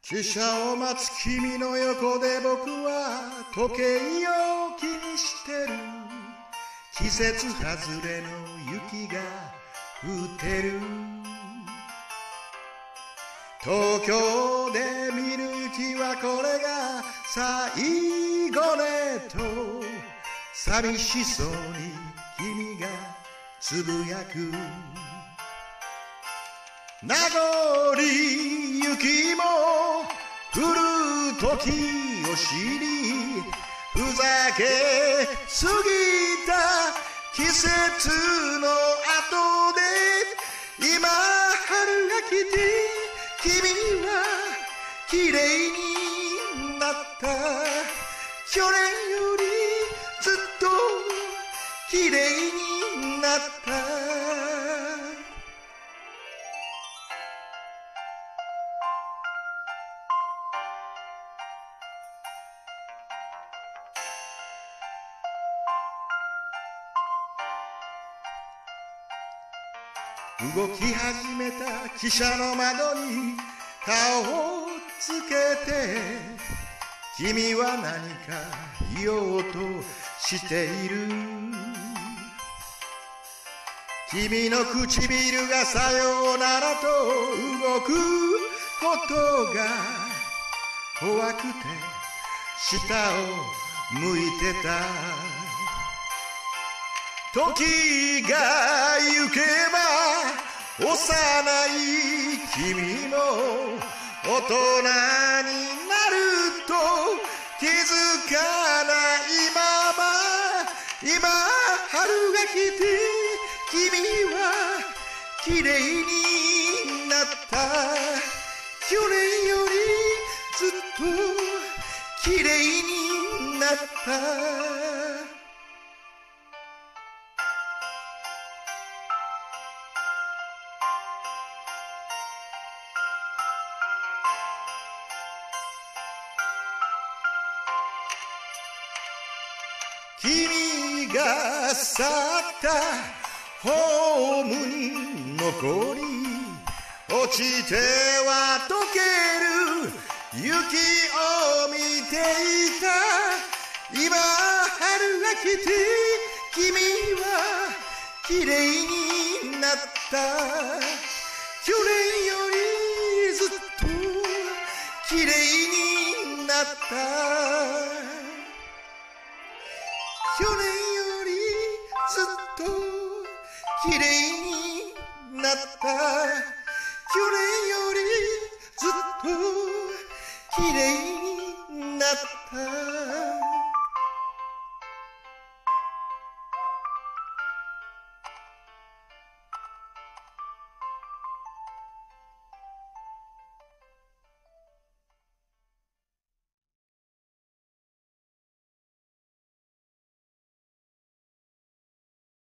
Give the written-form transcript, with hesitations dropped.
汽車を待つ君の横で僕は時計を気にしてる。季節外れの雪が降ってる。東京で見る雪はこれが最後ねと寂しそうに君がつぶやく。名残雪も降る時を知り、ふざけすぎた季節の後で今春が来て君は綺麗になった。去年よりずっと綺麗になった。動き始めた汽車の窓に顔をつけて、君は何か言おうとしている。君の唇がさようならと動くことが怖くて下を向いてた。時が行けば幼い君も大人になると気づかないまま、今春が来て君は綺麗になった。去年よりずっと綺麗になった。君が去ったホームに残り、落ちては溶ける雪を見ていた。今春が来て君は綺麗になった。去年よりずっと綺麗になった。去年よりずっと綺麗になった。去年よりずっと綺麗に